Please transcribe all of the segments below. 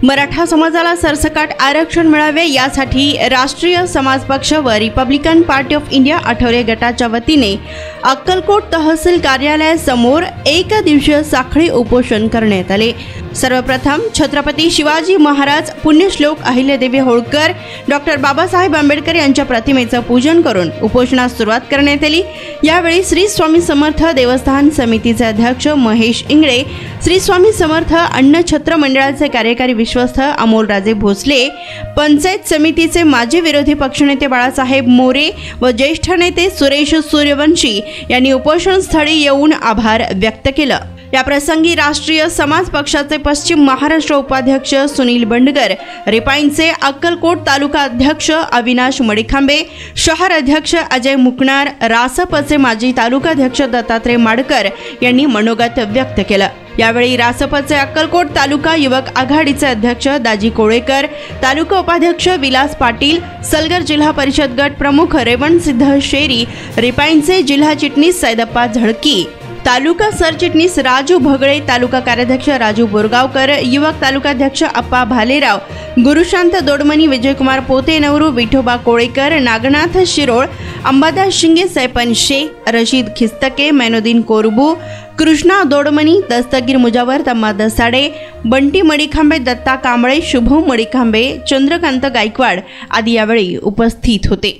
मराठा समाजाला सरसकट आरक्षण मिळावे यासाठी राष्ट्रीय समाज पक्ष व Republican party of India Athawale गटाच्या वतीने अक्कलकोट तहसील कार्यालयासमोर एक दिवसीय साखळी उपोषण करण्यात आले। सर्वप्रथम छत्रपती शिवाजी महाराज पुण्यश्लोक अहिल्यादेवी होळकर डॉक्टर बाबासाहेब आंबेडकर यांच्या प्रतिमेचं पूजन करून उपोषणास सुरुवात करण्यात आली। यावेळी श्री स्वामी समर्थ देवस्थान समितीचे अध्यक्ष महेश इंगळे, श्री स्वामी समर्थ अन्न छत्र मंडळाचे कार्यकारी विश्वस्त अमोलराजे भोसले, पंचायत समितीचे माजी विरोधी पक्षनेते बाळासाहेब मोरे व ज्येष्ठ नेते सुरेश सूर्यवंशी यांनी उपोषणस्थळी येऊन आभार व्यक्त केले। या प्रसंगी राष्ट्रीय समाज पक्षाचे पश्चिम महाराष्ट्र उपाध्यक्ष सुनील बंडगर, रिपाईंचे अक्कलकोट तालुका अध्यक्ष अविनाश मडिखांबे, शहर अध्यक्ष अजय मुकणार, रासपचे माजी तालुका अध्यक्ष दत्तात्रय माडकर यांनी मनोगत व्यक्त केले। यावेळी रासपचे अक्कलकोट तालुका युवक आघाडीचे अध्यक्ष दाजी कोळेकर, तालुका उपाध्यक्ष विलास पाटील, सलगर जिल्हा परिषद गट प्रमुख रेवणसिद्ध शेरी, रिपाईंचे जिल्हा चिटणीस सैदप्पा झळकी, तालुका सरचिटणीस राजू भगळे, तालुका कार्याध्यक्ष राजू बोरगावकर, युवक तालुकाध्यक्ष अप्पा भालेराव, गुरुशांत दोडमणी, विजयकुमार पोते नवरू, विठोबा कोळेकर, नागनाथ शिरोळ, अंबादास शिंगे, सैपन शेख, रशीद खिस्तके, मैनुद्दीन कोरबू, कृष्णा दोडमणी, दस्तगीर मुजावर, तम्मा दसाडे, बंटी मडिखांबे, दत्ता कांबळे, शुभम मडिखांबे, चंद्रकांत गायकवाड आदी यावेळी उपस्थित होते।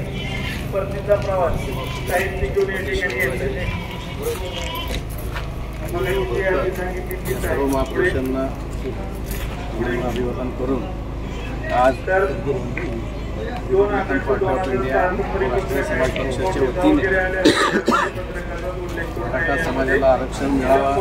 सर्व महापुरुषांना अभिवादन करून आज राष्ट्रीय समाज पक्षाच्या वतीने मराठा समाजाला आरक्षण मिळावा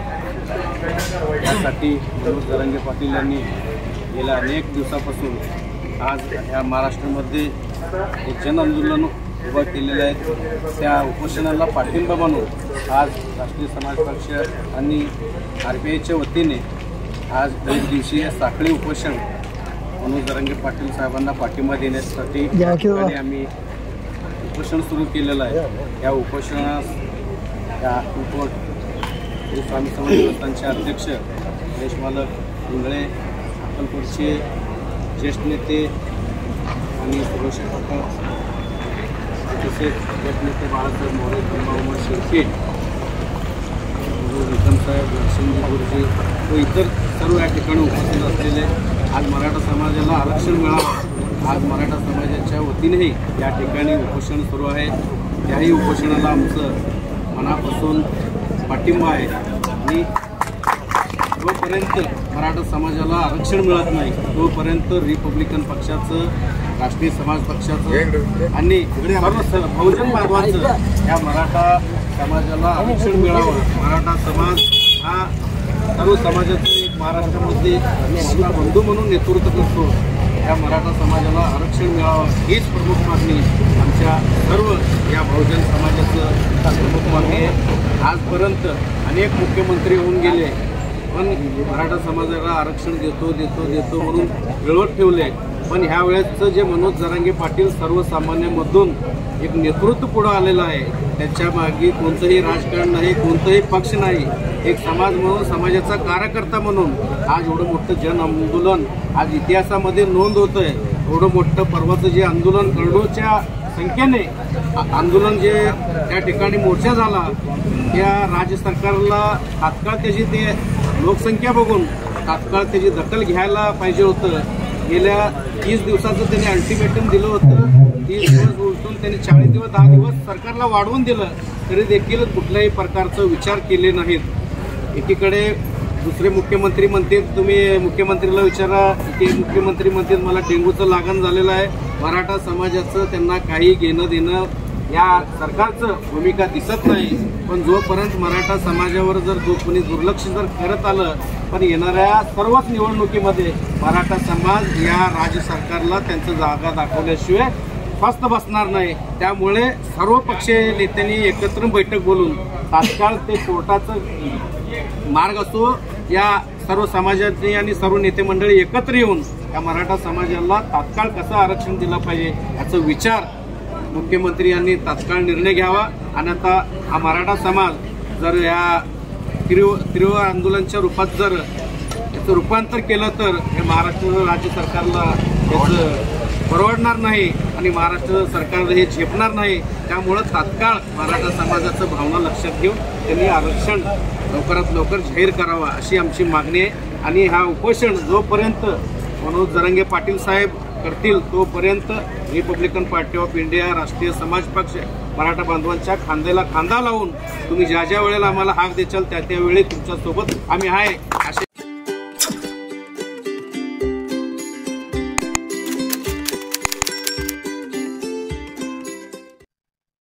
यासाठी मनोज जरांगे पाटील यांनी गेल्या अनेक दिवसापासून आज या महाराष्ट्रामध्ये एक जन आंदोलन उभा केलेलं आहे। त्या उपोषणाला पाठिंबा म्हणून आज राष्ट्रीय समाज पक्ष आणि RPIच्या वतीने आज एक दिवसीय साखळी उपोषण मनोज जरांगे पाटील साहेबांना पाठिंबा देण्यासाठी आम्ही उपोषण सुरू केलेलं आहे। या उपोषणास या अक्कलकोट स्वामी समर्थ देवस्थानचे अध्यक्ष गणेश मालक इंगळे, अक्कलकोटचे ज्येष्ठ नेते आणि सुरेश तसेच नेते बाळासाहेब मोरे, उमा शेळके, साहेब, लक्ष्मी गुरुजी व इतर सर्व या ठिकाणी उपस्थित असलेले आज मराठा समाजाला आरक्षण मिळावं, आज मराठा समाजाच्या वतीनेही या ठिकाणी उपोषण सुरू आहे। त्याही उपोषणाला आमचं मनापासून पाठिंबा आहे आणि जोपर्यंत मराठा समाजाला आरक्षण मिळत नाही तोपर्यंत रिपब्लिकन पक्षाचं, राष्ट्रीय समाज पक्षाचं आणि सर्व बहुजन बांधवांचं या मराठा समाजाला आरक्षण मिळावं। मराठा समाज हा सर्व समाजाचं एक महाराष्ट्रामध्ये आपला बंधू म्हणून नेतृत्व करतो। या मराठा समाजाला आरक्षण मिळावं हीच प्रमुख मागणी आमच्या सर्व या बहुजन समाजाचं प्रमुख मागणी आहे। आजपर्यंत अनेक मुख्यमंत्री होऊन गेले पण मराठा समाजाला आरक्षण देतो म्हणून मिळवत ठेवले, पण ह्या वेळेसचं जे मनोज जरांगे पाटील सर्वसामान्यांमधून एक नेतृत्व पुढे आलेलं आहे, त्याच्या मागे कोणतंही राजकारण नाही, कोणतंही पक्ष नाही, एक समाज म्हणून, समाजाचा कार्यकर्ता म्हणून आज एवढं मोठं जन आंदोलन आज इतिहासामध्ये नोंद होतंय। एवढं मोठं पर्वाचं जे आंदोलन करोडोच्या संख्येने आंदोलन जे त्या ठिकाणी मोर्चा झाला, त्या राज्य सरकारला तात्काळ त्याची ते लोकसंख्या बघून तात्काळ त्याची दखल घ्यायला पाहिजे होतं। गेल्या 30 दिवसाचं त्यांनी अल्टिमेटम दिलं होतं, 30 दिवस उलटून त्यांनी 40 दिवस 10 दिवस सरकारला वाढवून दिलं, तरी देखील कुठल्याही प्रकारचा विचार केले नाहीत। एकीकडे दुसरे मुख्यमंत्री म्हणते, तुम्ही मुख्यमंत्रीला विचारा, की मुख्यमंत्री म्हणते मला डेंग्यूचं लागण झालेलं आहे, मराठा समाजाचं त्यांना काही घेणं देणं या सरकारचं भूमिका दिसत नाही। पण जोपर्यंत मराठा समाजावर जर कोणी दुर्लक्ष जर करत आलं, पण येणाऱ्या सर्वच निवडणुकीमध्ये मराठा समाज या राज्य सरकारला त्यांचं जागा दाखवल्याशिवाय स्वस्थ बसणार नाही। त्यामुळे सर्व पक्षीय नेत्यांनी एकत्र बैठक बोलून तात्काळ ते कोर्टाचं मार्ग असो, या सर्व समाजाचे आणि सर्व नेते मंडळी एकत्र येऊन या मराठा समाजाला तात्काळ कसं आरक्षण दिलं पाहिजे याचा विचार मुख्यमंत्री यांनी तात्काळ निर्णय घ्यावा। आणि आता हा मराठा समाज जर या तीव्र आंदोलनाच्या रूपात जर याचं रूपांतर केलं तर हे महाराष्ट्र राज्य सरकारला याचं परवडणार नाही आणि महाराष्ट्र सरकार हे झेपणार नाही। त्यामुळं तात्काळ मराठा समाजाचं भावना लक्षात घेऊन त्यांनी आरक्षण लवकरात लवकर जाहीर करावा अशी आमची मागणी आहे। आणि हा उपोषण जोपर्यंत मनोज जरांगे पाटील साहेब करतील तोपर्यंत रिपब्लिकन पार्टी ऑफ इंडिया राष्ट्रीय समाज पक्ष मराठा बांधवांच्या खांद्याला खांदा लावून तुम्ही ज्या ज्या वेळेला आम्हाला हाक देचाल त्या त्यावेळी तुमच्यासोबत आम्ही आहे असे